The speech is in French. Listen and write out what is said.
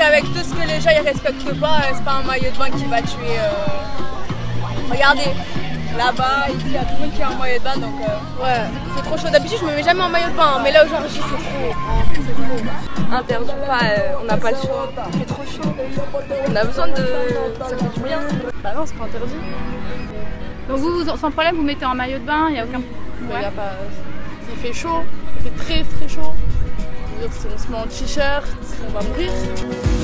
avec tout ce que les gens ils respectent pas, c'est pas un maillot de bain qui va tuer. Regardez, là-bas, ici, il y a tout le monde qui a un maillot de bain, donc ouais, c'est trop chaud. D'habitude, je me mets jamais en maillot de bain, mais là aujourd'hui, c'est trop. Interdit pas, on n'a pas le choix. Il fait trop chaud. On a besoin de. Ça fait du bien. Bah non, c'est pas interdit. Donc vous, sans problème, vous mettez en maillot de bain, il n'y a aucun. Ouais. Y a pas... Il fait chaud, il fait très très chaud. On se met en t-shirt, on va mourir.